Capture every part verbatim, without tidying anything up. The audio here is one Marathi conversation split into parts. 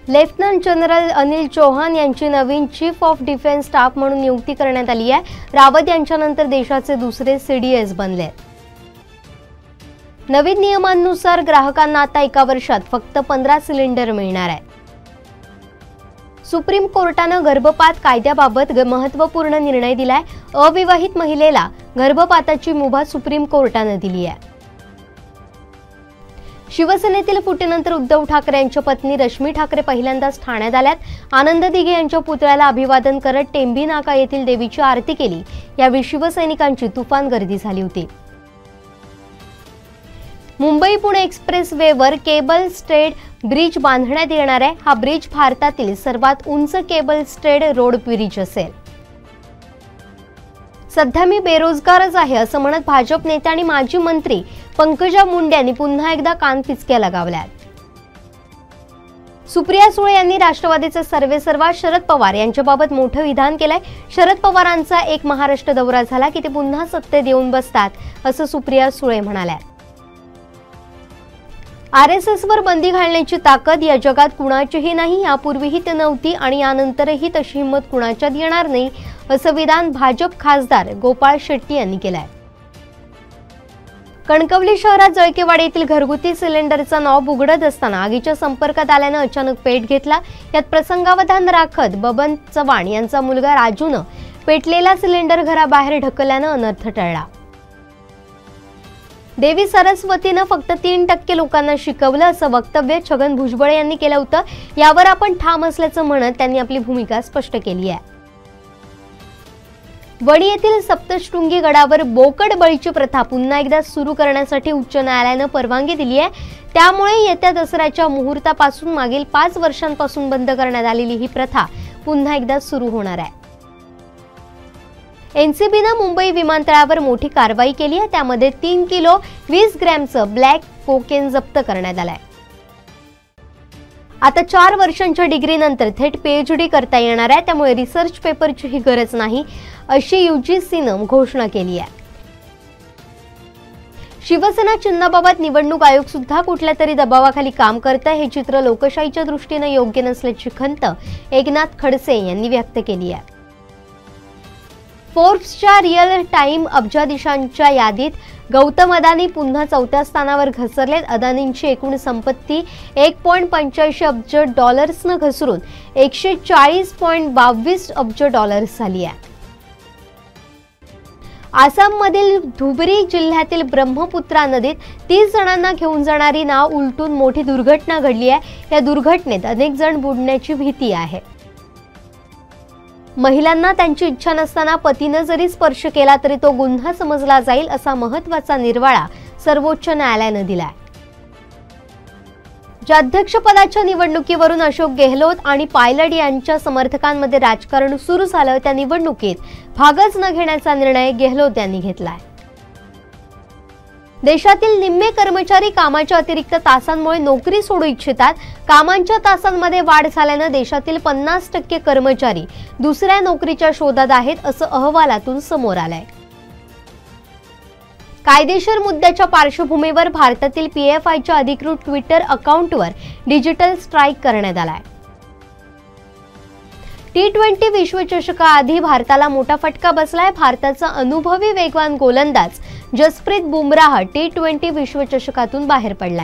लेफ्टनंट जनरल अनिल चौहान यांची नवीन चीफ ऑफ डिफेन्स स्टाफ म्हणून नियुक्ती करण्यात आली आहे। रावत यांच्यानंतर देशाचे दुसरे सीडीएस बनले। नवीन नियमांनुसार ग्राहकांना आता एका वर्षात फक्त पंधरा सिलेंडर मिळणार आहे। सुप्रीम कोर्टाने गर्भपात कायद्याबाबत महत्त्वपूर्ण निर्णय दिलाय। अविवाहित महिलेला गर्भपाताची मुभा सुप्रीम कोर्टाने दिली आहे। शिवसेनेतील फुटीनंतर उद्धव ठाकरे यांच्या पत्नी रश्मी ठाकरे पहिल्यांदाच ठाण्यात आल्यात। आनंद दिघे यांच्या पुतळ्याला अभिवादन करत टेंभी नाका येथील देवीची आरती केली। यावेळी शिवसैनिकांची तुफान गर्दी झाली होती। मुंबई पुणे एक्सप्रेस वेवर केबल स्टेड ब्रिज बांधण्यात येणार आहे। हा ब्रिज भारतातील सर्वात उंच केबल स्टेड रोड ब्रिज असेल। सध्या मी बेरोजगारच आहे असं म्हणत भाजप नेते आणि माजी मंत्री पंकजा मुंडे यांनी पुन्हा एकदा कानपिचक्या लगावल्यात। सुप्रिया सुळे यांनी राष्ट्रवादीचे सर्वेसर्वा शरद पवार यांच्याबाबत मोठं विधान केलंय। शरद पवारांचा एक महाराष्ट्र दौरा झाला की ते पुन्हा सत्तेत येऊन बसतात असं सुप्रिया सुळे म्हणाल्या। आरएसएस वर बंदी घालण्याची ताकद या जगात कुणाचीही नाही, यापूर्वीही ते नव्हती आणि यानंतरही तशी हिंमत कुणाच्यात येणार नाही असं विधान भाजप खासदार गोपाळ शेट्टी यांनी केलंय। कणकवली शहरात जळकेवाडी येथील घरगुती सिलेंडरचा नॉब उघडत असताना आगीच्या संपर्कात आल्याने अचानक पेट घेतला। यात प्रसंगावधान राखत बबन चव्हाण यांचा मुलगा राजूने पेटलेला सिलेंडर घराबाहेर ढकलल्याने अनर्थ टळला। देवी सरस्वतीने फक्त तीन टक्के लोकांना शिकवलं असं वक्तव्य छगन भुजबळ यांनी केलं होतं। यावर आपण ठाम असल्याचं म्हणत त्यांनी आपली भूमिका स्पष्ट केली आहे। वणी येथील सप्तशृंगी गडावर बोकड बळीची प्रथा पुन्हा एकदा सुरू करण्यासाठी उच्च न्यायालयाने परवानगी दिली आहे। त्यामुळे येत्या दसऱ्याच्या मुहूर्तापासून मागील पाच वर्षांपासून बंद करण्यात आलेली ही प्रथा पुन्हा एकदा सुरू होणार आहे। एनसीबीने मुंबई विमानतळावर मोठी कारवाई केली आहे। त्यामध्ये तीन किलो वीस ग्रॅमचं ब्लॅक कोकेन जप्त करण्यात आलंय। आता चार वर्षांच्या डिग्रीनंतर थेट पीएचडी करता येणार आहे। त्यामुळे रिसर्च पेपरची ही गरज नाही अशी यूजीसीने घोषणा केली आहे। शिवसेना चिन्हाबाबत निवडणूक आयोग सुद्धा कुठल्या तरी दबावाखाली काम करतं, हे चित्र लोकशाहीच्या दृष्टीने योग्य नसल्याची खंत एकनाथ खडसे यांनी व्यक्त केली आहे। फोर्ब्सच्या रिअल टाइम अब्जाधीशांच्या यादीत गौतम अदानी पुन्हा चौथ्या स्थानावर घसरलेत। अदानींची एकूण संपत्ती एक पॉइंट पंच्याऐंशी अब्ज डॉलर्सनं घसरून एकशे चाळीस पॉइंट बावीस अब्ज डॉलर्स झाली आहे। आसाममधील धुबरी जिल्ह्यातील ब्रह्मपुत्रा नदीत तीस जणांना घेऊन जाणारी नाव उलटून मोठी दुर्घटना घडली आहे। या दुर्घटनेत अनेक जण बुडण्याची भीती आहे। महिलांना त्यांची इच्छा नसताना पतीने जरी स्पर्श केला तरी तो गुन्हा समजला जाईल असा महत्त्वाचा निर्वाळा सर्वोच्च न्यायालयाने दिलाय। ज्या अध्यक्षपदाच्या निवडणुकीवरून अशोक गेहलोत आणि पायलट यांच्या समर्थकांमध्ये राजकारण सुरू झालं, त्या निवडणुकीत भागच न घेण्याचा निर्णय गेहलोत यांनी घेतलाय। देशातील निम्मे कर्मचारी कामाच्या अतिरिक्त तासांमुळे नोकरी सोडू इच्छितात। कामांच्या तासांमध्ये वाढ झाल्याने देशातील पन्नास टक्के कर्मचारी दुसऱ्या नोकरीच्या शोधात आहेत असं अहवालातून समोर आलंय। कायदेशीर मुद्द्याच्या पार्श्वभूमीवर भारतातील पीएफआयच्या अधिकृत ट्विटर अकाउंटवर डिजिटल स्ट्राईक करण्यात आलाय। टी ट्वेंटी विश्वचषकाआधी भारताला मोठा फटका बसलाय। भारताचा अनुभवी वेगवान गोलंदाज जसप्रीत बुमराह टी ट्वेंटी विश्वचषकातून बाहेर पडलाय।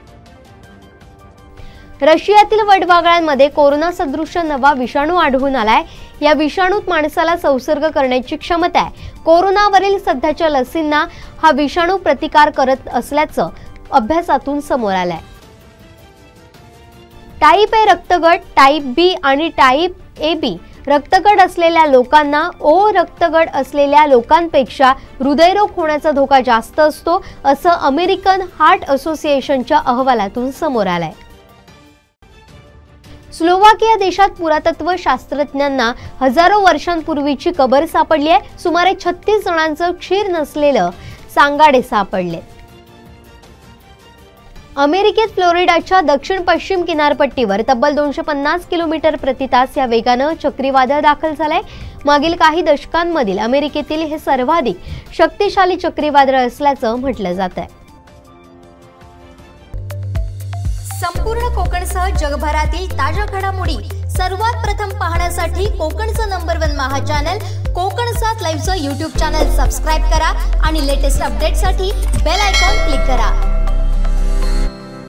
रशियातील वडवागळ्यांमध्ये कोरोना सदृश नवा विषाणू आढळून आलाय। या विषाणूत माणसाला संसर्ग करण्याची क्षमता आहे। कोरोनावरील सध्याच्या लसींना हा विषाणू प्रतिकार करत असल्याचं अभ्यासातून समोर आलंय। टाईप ए रक्तगट, टाईप बी आणि टाईप ए बी रक्तगट असलेल्या लोकांना ओ रक्तगट असलेल्या लोकांपेक्षा हृदयरोग होण्याचा धोका जास्त असतो असं अमेरिकन हार्ट असोसिएशनच्या अहवालातून समोर आलंय। स्लोवाकिया देशात पुरातत्व शास्त्रज्ञांना हजारो वर्षांपूर्वीची कबर सापडली आहे। सुमारे छत्तीस जणांचं क्षीर नसलेलं सांगाडे सापडले। अमेरिकेत फ्लोरिडाच्या दक्षिण पश्चिम किनारपट्टीवर तब्बल दोनशे पन्नास किलोमीटर प्रति तास या वेगानं चक्रीवादळ दाखल झालंय। मागील काही दशकांमधील अमेरिकेतील हे सर्वाधिक शक्तिशाली चक्रीवादळ असल्याचं म्हटलं जातंय। संपूर्ण कोकणसह जगभरातील ताज्या घडामोडी सर्वात प्रथम पाहण्यासाठी कोकणचं नंबर वन महा चॅनल कोकण सात लाईव्हचं यूट्यूब चॅनल सबस्क्राईब करा आणि लेटेस्ट अपडेटसाठी बेल आयकॉन क्लिक करा।